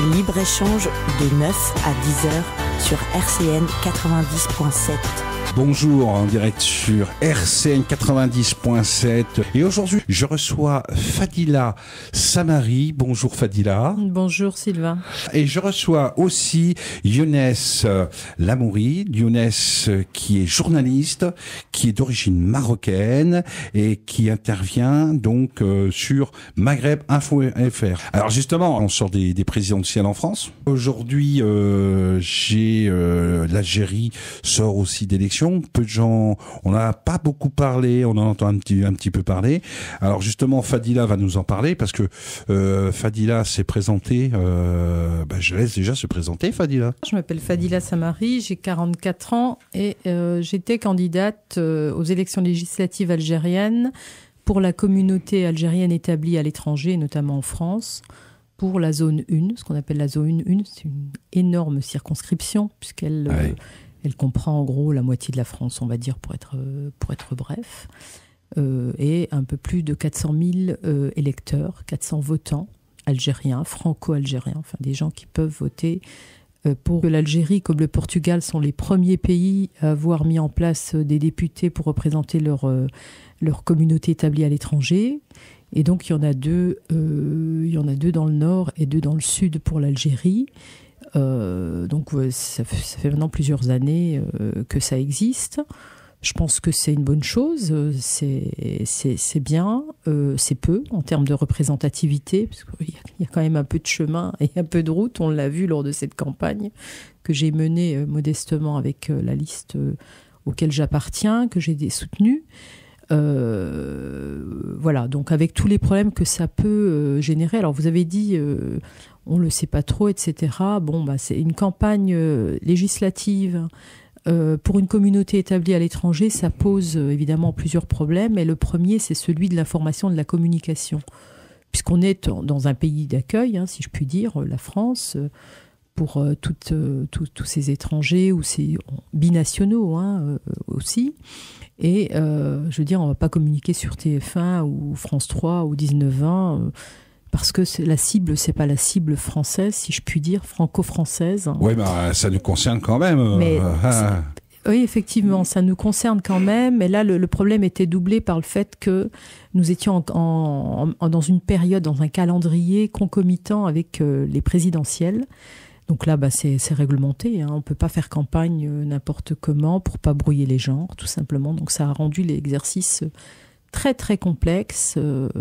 Libre-échange de 9 à 10 heures sur RCN 90.7. Bonjour, en direct sur RCN 90.7. Et aujourd'hui, je reçois Fadila Samari. Bonjour Fadila. Bonjour Sylvain. Et je reçois aussi Younes Lamouri. Younes qui est journaliste, qui est d'origine marocaine et qui intervient donc sur Maghreb Info.fr. Alors justement, on sort des présidentielles en France. Aujourd'hui, l'Algérie sort aussi d'élections. Peu de gens, on n'a pas beaucoup parlé, on en entend un petit peu parler. Alors justement, Fadila va nous en parler parce que Fadila s'est présentée. Je laisse déjà se présenter, Fadila. Je m'appelle Fadila Samari, j'ai 44 ans et j'étais candidate aux élections législatives algériennes pour la communauté algérienne établie à l'étranger, notamment en France, pour la zone 1, ce qu'on appelle la zone 1. C'est une énorme circonscription puisqu'elle... Elle comprend en gros la moitié de la France, on va dire, pour être bref, et un peu plus de 400 000 électeurs, 400 votants algériens, franco-algériens, enfin des gens qui peuvent voter pour l'Algérie, comme le Portugal, sont les premiers pays à avoir mis en place des députés pour représenter leur communauté établie à l'étranger. Et donc il y en a deux dans le nord et deux dans le sud pour l'Algérie. Ça fait maintenant plusieurs années que ça existe. Je pense que c'est une bonne chose, c'est bien, c'est peu en termes de représentativité, parce qu'il y a quand même un peu de chemin et un peu de route. On l'a vu lors de cette campagne que j'ai menée modestement avec la liste auquel j'appartiens, que j'ai soutenue. Voilà, donc avec tous les problèmes que ça peut générer. Alors vous avez dit, on le sait pas trop, etc. C'est une campagne législative pour une communauté établie à l'étranger. Ça pose évidemment plusieurs problèmes. Et le premier, c'est celui de l'information, de la communication. Puisqu'on est dans un pays d'accueil, si je puis dire, la France, pour tous ces étrangers ou ces binationaux aussi. Et je veux dire, on ne va pas communiquer sur TF1 ou France 3 ou 19-20 parce que la cible, c'est pas la cible française, si je puis dire, franco-française. Oui, ça nous concerne quand même. Oui, effectivement, ça nous concerne quand même. Et là, le problème était doublé par le fait que nous étions dans une période, dans un calendrier concomitant avec les présidentielles. Donc là, c'est réglementé. On ne peut pas faire campagne n'importe comment pour pas brouiller les genres, tout simplement. Donc ça a rendu l'exercice très, très complexe.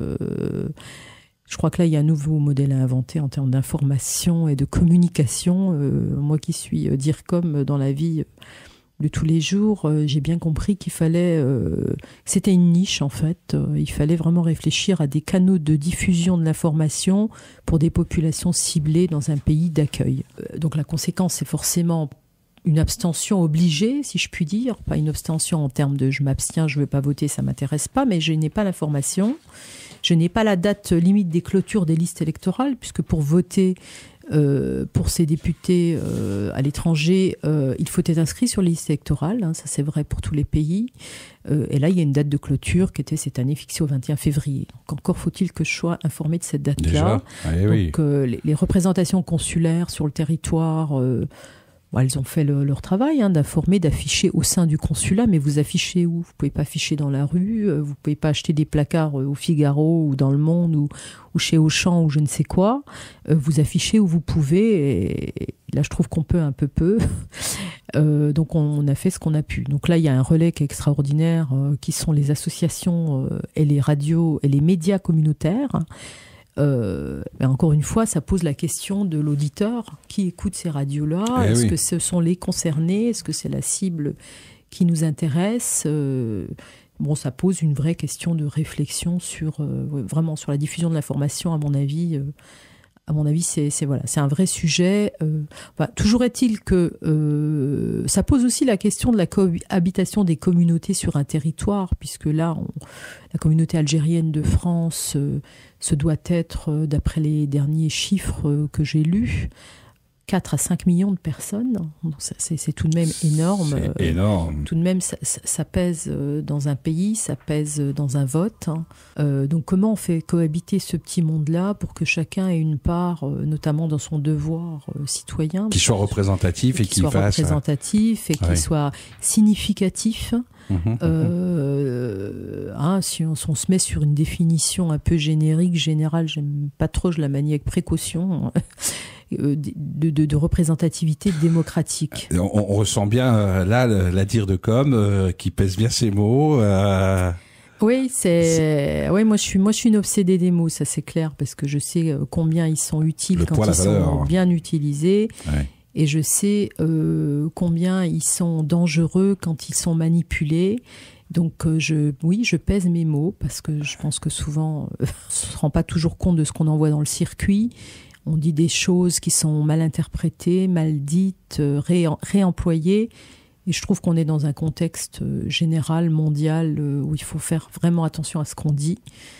Je crois que là, il y a un nouveau modèle à inventer en termes d'information et de communication. Moi qui suis DIRCOM dans la vie de tous les jours, j'ai bien compris qu'il fallait... c'était une niche, en fait. Il fallait vraiment réfléchir à des canaux de diffusion de l'information pour des populations ciblées dans un pays d'accueil. Donc la conséquence, c'est forcément une abstention obligée, si je puis dire. Pas une abstention en termes de « je m'abstiens, je ne veux pas voter, ça ne m'intéresse pas », mais je n'ai pas l'information. Je n'ai pas la date limite des clôtures des listes électorales, puisque pour voter pour ces députés à l'étranger, il faut être inscrit sur les listes électorales. Ça, c'est vrai pour tous les pays. Et là, il y a une date de clôture qui était cette année fixée au 21 février. Donc, encore faut-il que je sois informée de cette date-là. Oui. Donc, les représentations consulaires sur le territoire... elles ont fait leur travail d'informer, d'afficher au sein du consulat, mais vous affichez où ? Vous ne pouvez pas afficher dans la rue, vous ne pouvez pas acheter des placards au Figaro ou dans Le Monde ou chez Auchan ou je ne sais quoi. Vous affichez où vous pouvez, et là je trouve qu'on peut un peu. Donc on a fait ce qu'on a pu. Donc là il y a un relais qui est extraordinaire, qui sont les associations et les radios et les médias communautaires. Encore une fois, ça pose la question de l'auditeur qui écoute ces radios-là. Est-ce que ce sont les concernés ? Est-ce que c'est la cible qui nous intéresse ? Ça pose une vraie question de réflexion vraiment sur la diffusion de l'information, à mon avis. C'est un vrai sujet. Toujours est-il que ça pose aussi la question de la cohabitation des communautés sur un territoire, puisque là, la communauté algérienne de France se doit être, d'après les derniers chiffres que j'ai lus, 4 à 5 millions de personnes. C'est tout de même énorme. C'est énorme. Tout de même, ça pèse dans un pays, ça pèse dans un vote. Donc comment on fait cohabiter ce petit monde-là pour que chacun ait une part, notamment dans son devoir citoyen. Qui soit représentatif et qu'il fasse... représentatif et qu'il soit significatif. Si on se met sur une définition un peu générique, générale, j'aime pas trop, je la manie avec précaution, de représentativité démocratique. On ressent bien là la dire de com qui pèse bien ses mots. Oui, moi je suis une obsédée des mots, ça c'est clair, parce que je sais combien ils sont utiles quand ils sont bien utilisés. Ouais. Et je sais combien ils sont dangereux quand ils sont manipulés. Donc je pèse mes mots parce que je pense que souvent on se rend pas toujours compte de ce qu'on envoie dans le circuit. On dit des choses qui sont mal interprétées, mal dites, réemployées. Et je trouve qu'on est dans un contexte général, mondial, où il faut faire vraiment attention à ce qu'on dit.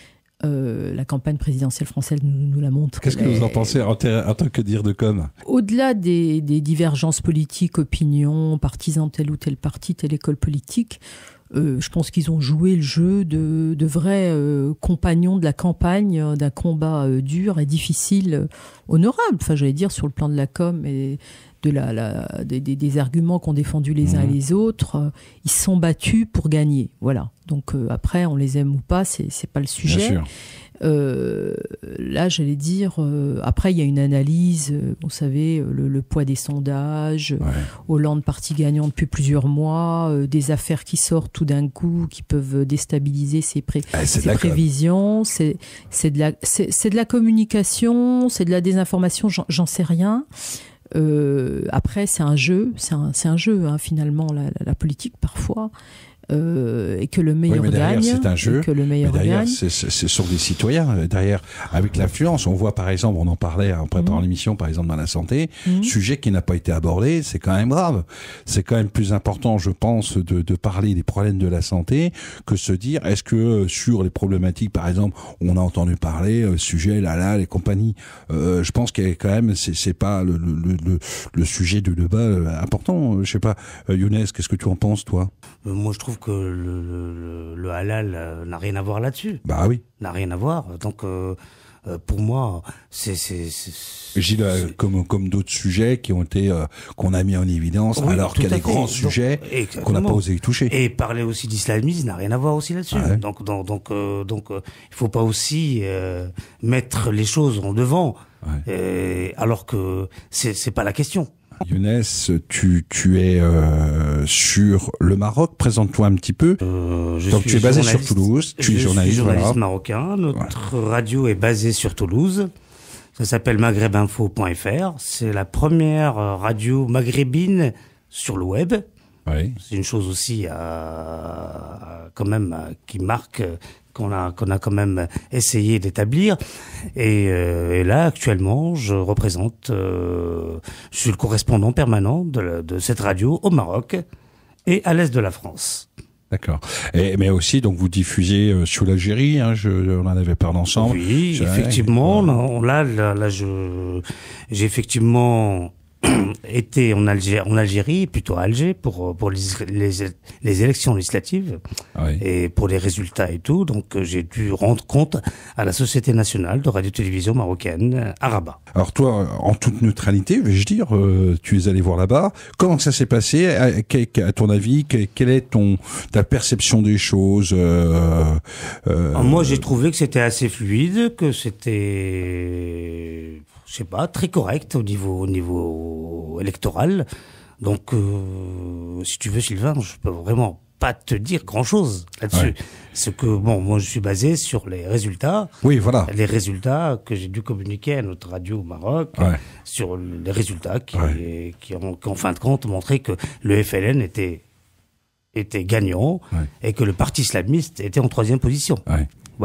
La campagne présidentielle française nous la montre. Qu'est-ce que vous en pensez en tant que dire de com ? Au-delà des divergences politiques, opinions, partisans de tel ou tel parti, telle école politique, je pense qu'ils ont joué le jeu de vrais compagnons de la campagne, d'un combat dur et difficile, honorable. Enfin, j'allais dire, sur le plan de la com et des arguments qu'ont défendus les uns et les autres, ils se sont battus pour gagner. Voilà. Donc après, on les aime ou pas, c'est pas le sujet. Bien sûr. Là, j'allais dire, après, il y a une analyse, vous savez, le poids des sondages, Hollande parti gagnant depuis plusieurs mois, des affaires qui sortent tout d'un coup, qui peuvent déstabiliser ses prévisions. C'est de la communication, c'est de la désinformation, j'en sais rien. Après, c'est un jeu, finalement, la politique parfois. Et que le meilleur gagne. C'est un jeu. Que le meilleur gagne. Ce sont des citoyens. Derrière, avec l'influence, on voit par exemple, on en parlait en préparant l'émission, par exemple dans la santé, sujet qui n'a pas été abordé, c'est quand même grave. C'est quand même plus important, je pense, de parler des problèmes de la santé que se dire, est-ce que sur les problématiques, par exemple, on a entendu parler sujet les compagnies. Je pense qu'il y a quand même, c'est pas le sujet de débat important. Je sais pas, Younes, qu'est-ce que tu en penses, toi? Moi, je trouve que le halal n'a rien à voir là-dessus. Bah oui. N'a rien à voir. Donc, pour moi, Gilles, comme d'autres sujets qui ont été qu'on a mis en évidence, alors qu'il y a des grands sujets qu'on n'a pas osé toucher. Et parler aussi d'islamisme n'a rien à voir aussi là-dessus. Ouais. Donc, il faut pas aussi mettre les choses en devant, alors que c'est pas la question. Younes, tu es sur le Maroc. Présente-toi un petit peu. Donc tu es basé sur Toulouse. Tu es journaliste. Je suis journaliste marocain. Notre radio est basée sur Toulouse. Ça s'appelle maghrebinfo.fr. C'est la première radio maghrébine sur le web. Oui. C'est une chose aussi quand même qui marque, qu'on a quand même essayé d'établir. Et là, actuellement, je suis le correspondant permanent de cette radio au Maroc et à l'est de la France. D'accord. Mais aussi, donc, vous diffusez sur l'Algérie, on en avait parlé ensemble. Oui, effectivement. J'ai effectivement été en Algérie, plutôt à Alger, pour les élections législatives et pour les résultats et tout. Donc j'ai dû rendre compte à la Société nationale de radio-télévision marocaine à Rabat. Alors toi, en toute neutralité, vais-je dire, tu es allé voir là-bas. Comment ça s'est passé à ton avis? Quelle est ta perception des choses? Moi, j'ai trouvé que c'était assez fluide, que c'était, je sais pas, très correct au niveau électoral. Donc, si tu veux, Sylvain, je peux vraiment pas te dire grand-chose là-dessus. Ouais. Ce que, moi, je suis basé sur les résultats. Oui, voilà. Les résultats que j'ai dû communiquer à notre radio au Maroc, sur les résultats qui ont, en fin de compte, montré que le FLN était gagnant et que le parti islamiste était en 3e position. Ouais. Voilà. Ouais.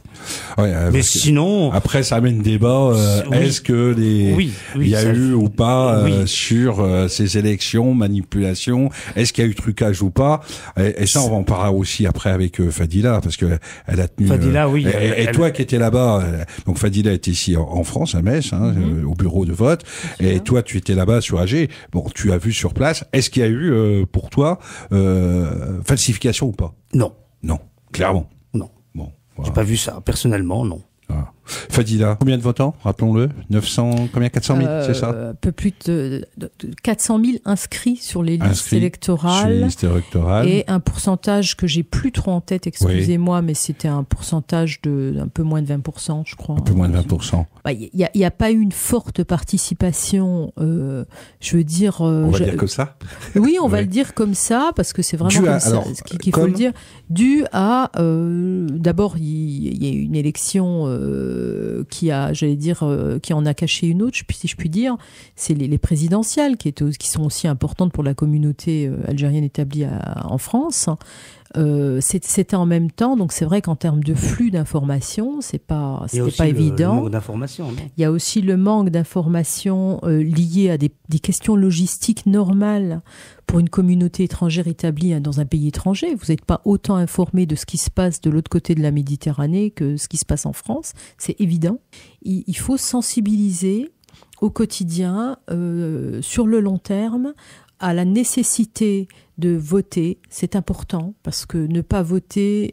Mais sinon, après ça amène débat. Est-ce que il y a eu ou pas sur ces élections manipulation? Est-ce qu'il y a eu trucage ou pas? Et ça, on va en parler aussi après avec Fadila, parce que elle a tenu. Fadila, oui. Et toi qui étais là-bas, donc Fadila était ici en France à Metz, au bureau de vote. Et toi, tu étais là-bas sur AG. Bon, tu as vu sur place. Est-ce qu'il y a eu pour toi falsification ou pas? Non. Non, clairement. Non. Bon. Voilà. J'ai pas vu ça personnellement, non. Ah. Fadila, combien de votants, rappelons-le? 900, combien? 400 000, c'est ça? Un peu plus de 400 000 inscrits sur les listes électorales. Et un pourcentage que j'ai plus trop en tête, excusez-moi, mais c'était un pourcentage d'un peu moins de 20%, je crois. Un peu moins de 20%. Il n'y a pas eu une forte participation, je veux dire... on va dire comme ça? Oui, on va le dire comme ça, parce que c'est vraiment comme ça qu'il faut le dire. Dû à... D'abord, il y a une élection... qui en a caché une autre, si je puis dire, c'est les présidentielles qui sont aussi importantes pour la communauté algérienne établie en France. C'était en même temps, donc c'est vrai qu'en termes de flux d'informations, c'était pas évident. Le manque d'informations, non ? Il y a aussi le manque d'informations liées à des questions logistiques normales pour une communauté étrangère établie dans un pays étranger. Vous n'êtes pas autant informé de ce qui se passe de l'autre côté de la Méditerranée que ce qui se passe en France, c'est évident. Il faut sensibiliser au quotidien, sur le long terme, à la nécessité de voter. C'est important parce que ne pas voter,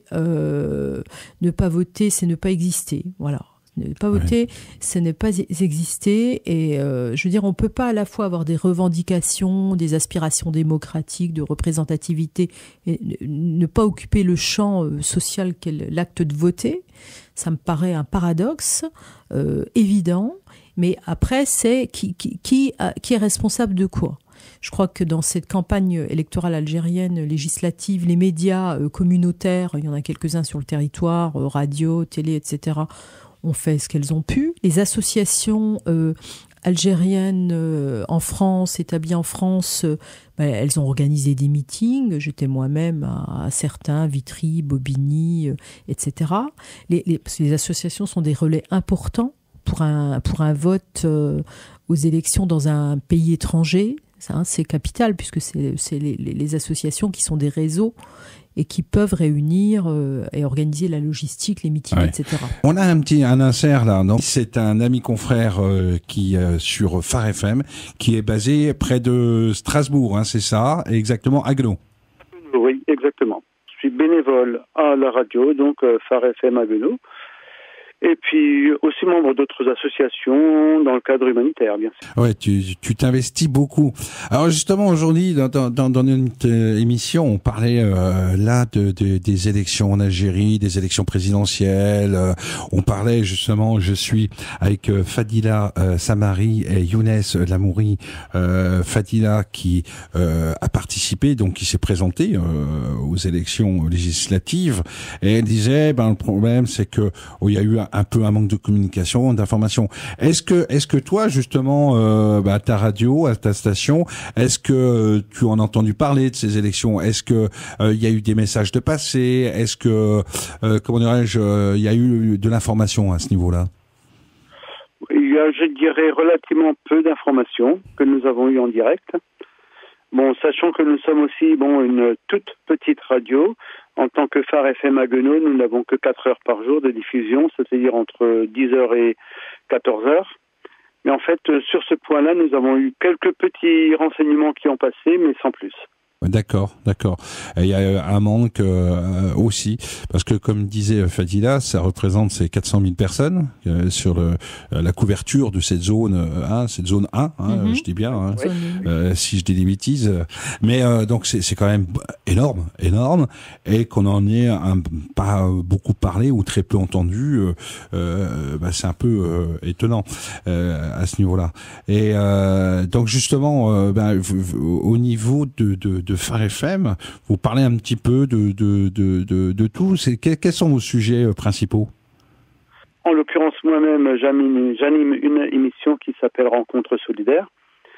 c'est ne pas exister. Voilà. Ne pas voter, c'est ne pas exister. Et je veux dire, on peut pas à la fois avoir des revendications, des aspirations démocratiques, de représentativité, et ne pas occuper le champ social qu'est l'acte de voter. Ça me paraît un paradoxe évident. Mais après, c'est qui est responsable de quoi ? Je crois que dans cette campagne électorale algérienne législative, les médias communautaires, il y en a quelques-uns sur le territoire, radio, télé, etc., ont fait ce qu'elles ont pu. Les associations algériennes en France, établies en France, elles ont organisé des meetings. J'étais moi-même à certains, Vitry, Bobigny, etc. Les associations sont des relais importants pour un vote aux élections dans un pays étranger. Ça, c'est capital, puisque c'est les associations qui sont des réseaux et qui peuvent réunir et organiser la logistique, les meetings, etc. On a un insert là, non ? C'est un ami confrère qui sur Phare FM, qui est basé près de Strasbourg, c'est ça, exactement, à Haguenau. Oui, exactement. Je suis bénévole à la radio, donc Phare FM à Haguenau. Et puis aussi membre d'autres associations dans le cadre humanitaire, bien sûr. Ouais, tu t'investis beaucoup. Alors justement aujourd'hui dans notre émission, on parlait là des élections en Algérie, des élections présidentielles. On parlait justement, je suis avec Fadila Samari et Younes Lamouri. Fadila qui a participé, donc qui s'est présentée aux élections législatives, et elle disait le problème c'est que il y a eu un peu un manque de communication, d'information. Est-ce que toi justement à ta radio, à ta station, est-ce que tu en as entendu parler de ces élections? Est-ce que il y a eu des messages de passé? Est-ce que comment dirais-je, il y a eu de l'information à ce niveau-là? Il y a, je dirais, relativement peu d'informations que nous avons eues en direct. Bon, sachant que nous sommes aussi une toute petite radio. En tant que Phare FM Haguenau, nous n'avons que 4 heures par jour de diffusion, c'est-à-dire entre 10h et 14h. Mais en fait, sur ce point-là, nous avons eu quelques petits renseignements qui ont passé, mais sans plus. D'accord. Et il y a un manque aussi, parce que comme disait Fadila, ça représente ces 400 000 personnes sur la couverture de cette zone, cette zone 1, je dis bien, si je dis des bêtises. Mais donc c'est quand même énorme, et qu'on en ait pas beaucoup parlé ou très peu entendu, c'est un peu étonnant à ce niveau-là. Et donc justement, au niveau de Phare FM, vous parlez un petit peu de tout. Quels sont vos sujets principaux? En l'occurrence, moi-même, j'anime une émission qui s'appelle Rencontres solidaires.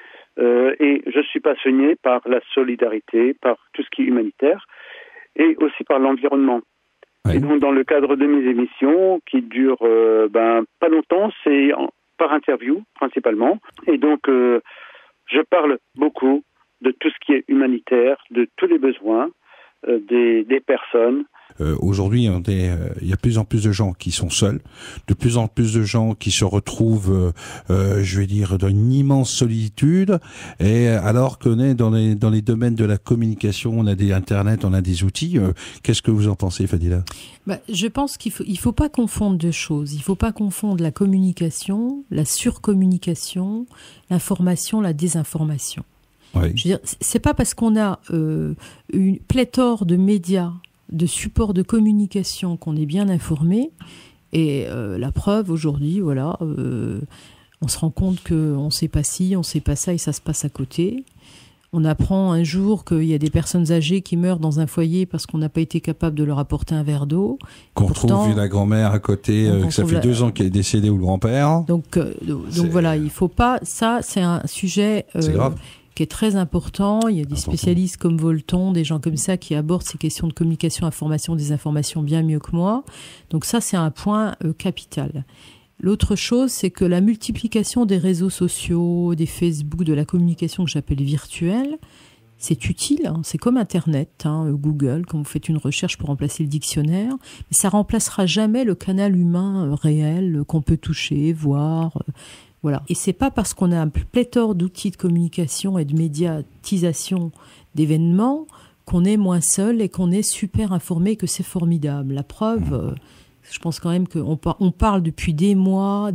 Et je suis passionné par la solidarité, par tout ce qui est humanitaire, et aussi par l'environnement. Oui. Et donc, dans le cadre de mes émissions, qui durent pas longtemps, c'est par interview, principalement. Et donc, je parle beaucoup de tout ce qui est humanitaire, de tous les besoins des personnes. Aujourd'hui, il y a de plus en plus de gens qui sont seuls, de plus en plus de gens qui se retrouvent, je vais dire, dans une immense solitude. Et alors qu'on est dans les domaines de la communication, on a des Internet, on a des outils. Qu'est-ce que vous en pensez, Fadila ? Je pense qu'il faut pas confondre deux choses. Il faut pas confondre la communication, la surcommunication, l'information, la désinformation. Oui. Je veux dire, c'est pas parce qu'on a une pléthore de médias, de supports de communication qu'on est bien informé. Et la preuve aujourd'hui, voilà, on se rend compte qu'on sait pas ci, on sait pas ça, et ça se passe à côté. On apprend un jour qu'il y a des personnes âgées qui meurent dans un foyer parce qu'on n'a pas été capable de leur apporter un verre d'eau. Qu'on retrouve la grand-mère à côté, que ça fait 2 ans qu'elle est décédée, ou le grand-père. Donc voilà, il faut pas. Ça, c'est un sujet. C'est grave. Qui est très important. Il y a des spécialistes comme Volton, des gens comme ça qui abordent ces questions de communication, information, désinformation bien mieux que moi. Donc ça, c'est un point capital. L'autre chose, c'est que la multiplication des réseaux sociaux, des Facebook, de la communication que j'appelle virtuelle, c'est utile. Hein. C'est comme Internet, Google, quand vous faites une recherche pour remplacer le dictionnaire. Mais ça remplacera jamais le canal humain réel qu'on peut toucher, voir. Voilà. Et c'est pas parce qu'on a un pléthore d'outils de communication et de médiatisation d'événements qu'on est moins seul et qu'on est super informé, que c'est formidable. La preuve, je pense quand même qu'on parle depuis des mois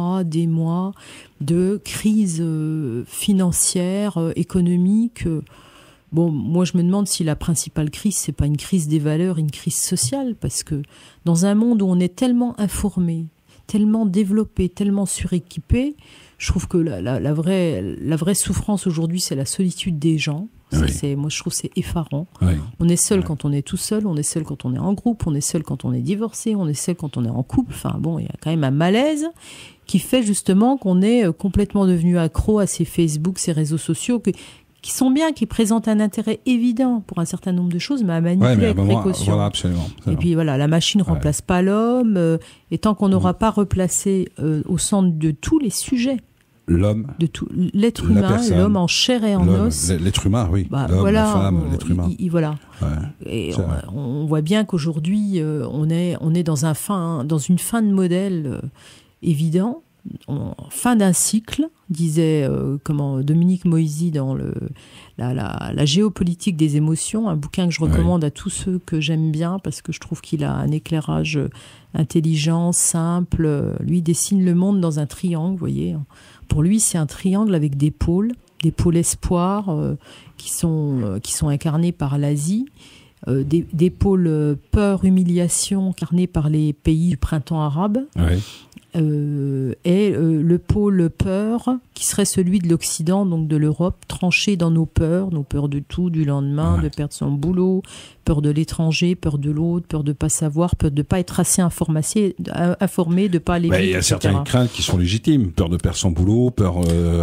de crise financière, économique. Bon, moi je me demande si la principale crise, c'est pas une crise des valeurs, une crise sociale, parce que dans un monde où on est tellement informé, tellement développé, tellement suréquipé, je trouve que la vraie souffrance aujourd'hui, c'est la solitude des gens. Oui. Moi, je trouve que c'est effarant. Oui. On est seul quand on est tout seul, on est seul quand on est en groupe, on est seul quand on est divorcé, on est seul quand on est en couple. Enfin bon, il y a quand même un malaise qui fait justement qu'on est complètement devenu accro à ces Facebook, ces réseaux sociaux qui sont bien, qui présentent un intérêt évident pour un certain nombre de choses, mais à manipuler avec précaution. Voilà, absolument. Et puis voilà, la machine ne remplace pas l'homme, et tant qu'on n'aura pas replacé au centre de tous les sujets, l'homme, de tout l'être humain, personne, l'homme en chair et en os. L'être humain, oui. L'homme, voilà, la femme, l'être humain. Voilà. Ouais, et on voit bien qu'aujourd'hui, on est dans une fin de modèle évident, fin d'un cycle, disait Dominique Moisy dans la géopolitique des émotions, un bouquin que je recommande à tous ceux que j'aime bien parce que je trouve qu'il a un éclairage intelligent, simple. Lui il dessine le monde dans un triangle, vous voyez. Pour lui, c'est un triangle avec des pôles espoirs qui sont incarnés par l'Asie, des pôles peur, humiliation incarnés par les pays du printemps arabe. Oui. Et le pôle peur, qui serait celui de l'Occident, donc de l'Europe, tranché dans nos peurs de tout, du lendemain, de perdre son boulot, peur de l'étranger, peur de l'autre, peur de pas savoir, peur de pas être assez informé, de pas aller vite, il y a certaines craintes qui sont légitimes, peur de perdre son boulot, peur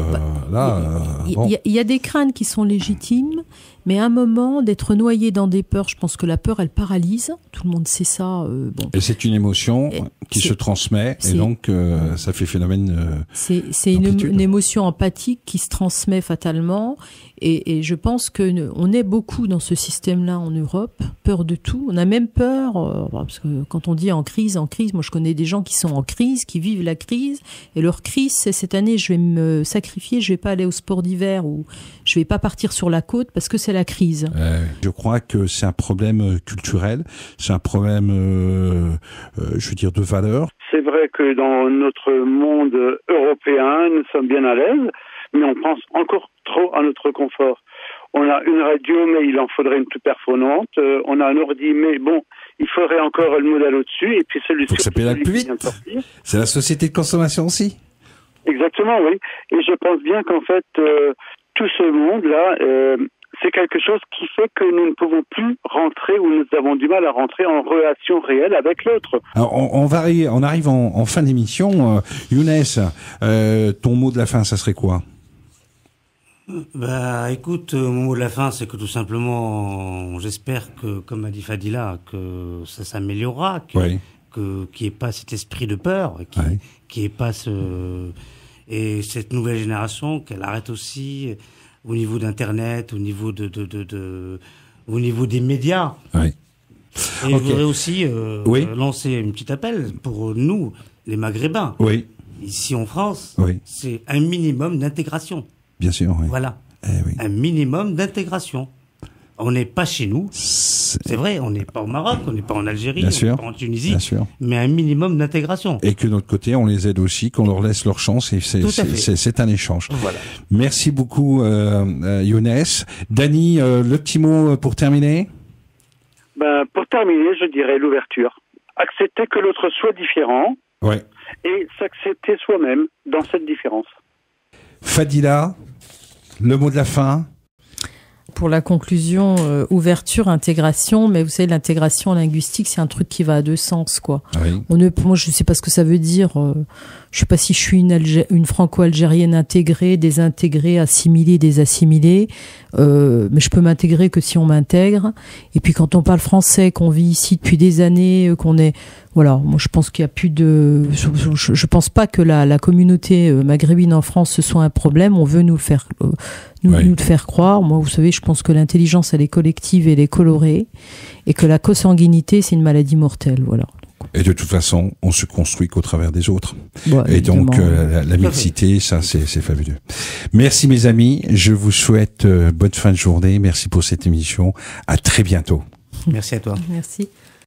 il y a des craintes qui sont légitimes, mais à un moment d'être noyé dans des peurs, je pense que la peur elle paralyse, tout le monde sait ça. Et c'est une émotion qui se transmet, et donc ça fait phénomène. C'est une émotion empathique qui se transmet fatalement, et je pense que on est beaucoup dans ce système-là en Europe, peur de tout. On a même peur parce que quand on dit en crise, moi je connais des gens qui sont en crise, qui vivent la crise, et leur crise c'est cette année je vais me sacrifier, je vais pas aller au sport d'hiver ou je vais pas partir sur la côte parce que c'est la crise. Je crois que c'est un problème culturel, c'est un problème, je veux dire, de valeur. C'est vrai que dans notre monde européen, nous sommes bien à l'aise, mais on pense encore trop à notre confort. On a une radio, mais il en faudrait une plus performante. On a un ordi, mais bon, il faudrait encore le modèle au-dessus. Et puis celui-ci. Faut que ça pédale plus vite. C'est la société de consommation aussi. Exactement, oui. Et je pense bien qu'en fait, tout ce monde-là, c'est quelque chose qui fait que nous ne pouvons plus rentrer, ou nous avons du mal à rentrer en relation réelle avec l'autre. Alors, on arrive en fin d'émission. Younes, ton mot de la fin, ça serait quoi ? Bah, écoute, mon mot de la fin, c'est que tout simplement, j'espère que, comme a dit Fadila, que ça s'améliorera, qu'il n'y ait pas cet esprit de peur, qu'il n'y ait pas et cette nouvelle génération, qu'elle arrête aussi au niveau d'Internet, au niveau au niveau des médias. Oui. Et je voudrais aussi lancer un petit appel pour nous, les Maghrébins. Oui. Ici en France, oui. C'est un minimum d'intégration. Bien sûr, oui. Voilà. Oui. Un minimum d'intégration. On n'est pas chez nous. C'est vrai, on n'est pas au Maroc, on n'est pas en Algérie, on n'est pas en Tunisie. Bien sûr. Mais un minimum d'intégration. Et que de notre côté, on les aide aussi, qu'on leur laisse leur chance. Et c'est un échange. Voilà. Merci beaucoup, Younes. Dany, le petit mot pour terminer. Pour terminer, je dirais l'ouverture. Accepter que l'autre soit différent. Ouais. Et s'accepter soi-même dans cette différence. Fadila, le mot de la fin. Pour la conclusion, ouverture, intégration, mais vous savez, l'intégration linguistique, c'est un truc qui va à deux sens, quoi. Oui. Moi, je sais pas ce que ça veut dire. Je sais pas si je suis une franco-algérienne intégrée, désintégrée, assimilée, désassimilée. Mais je peux m'intégrer que si on m'intègre. Et puis quand on parle français, qu'on vit ici depuis des années, qu'on est, voilà. Moi, je pense qu'il y a plus de. Je pense pas que la communauté maghrébine en France ce soit un problème. On veut nous le faire, nous le faire croire. Moi, vous savez, je pense que l'intelligence elle est collective et elle est colorée, et que la consanguinité c'est une maladie mortelle. Voilà. Et de toute façon, on se construit qu'au travers des autres. Ouais, et donc, la mixité, ça, c'est fabuleux. Merci, mes amis. Je vous souhaite bonne fin de journée. Merci pour cette émission. À très bientôt. Merci à toi. Merci.